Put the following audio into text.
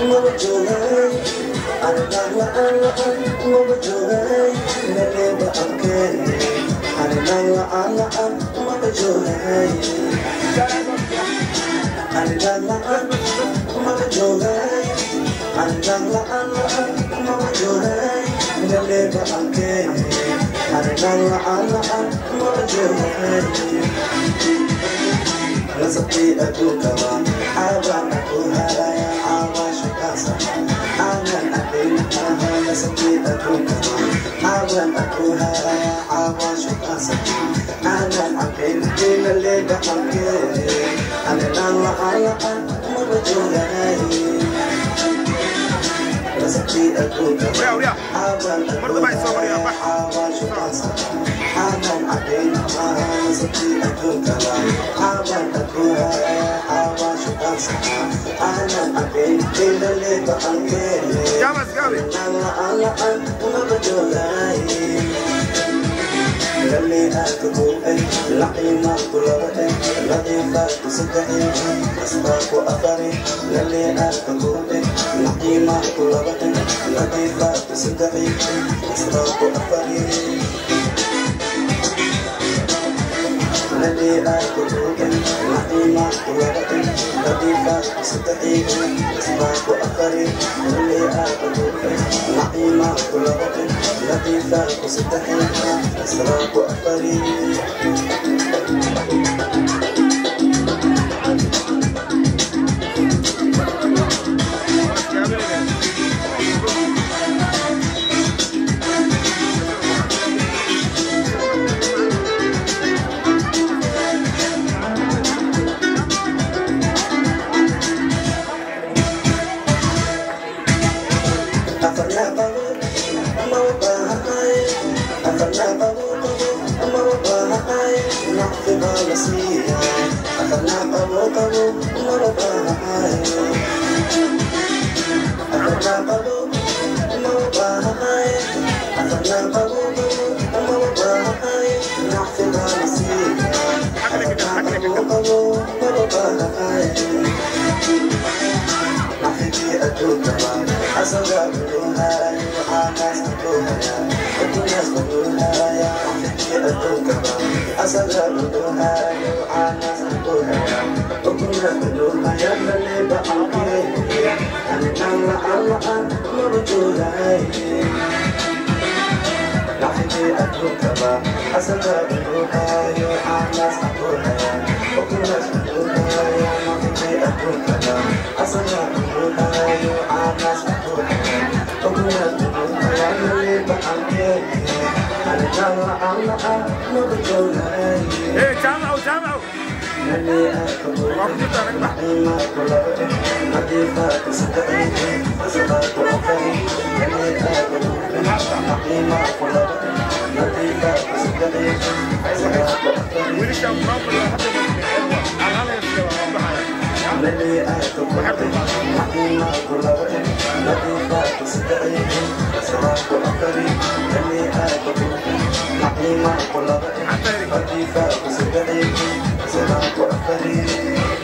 Mabajolay, Arinang Mabajolay, Naleba Angke, Arinang Mabajolay, Arinang Mabajolay, Arinang Mabajolay, Naleba Angke, Arinang Mabajolay. Nasapi aku kawan, abang aku haraya, awak suka sama. Angan aku mahal, nasapi aku kawan, abang aku haraya, awak suka sama. Angan aku nalaga angke, anelang maalaan mabajolay. Nasapi aku kawan, abang aku haraya, awak suka sama. Angan aku mahal, nasapi aku kawan, abang aku haraya, awak suka sama. Angan aku nalaga angke, anelang mabajolay. Lali aku buhay, laki magkulawin, latifa ko sa dahin, basta ko akari. Lali ako buhay, laki magkulawin, latifa ko sa dahin, basta ko akari. Lali ako buhay, laki magkulawin, latifa ko sa dahin, basta ko akari. Lali ako buhay, laki magkulawin, latifa ko sa dahin, basta ko akari. Hey, جامعوا Latifa,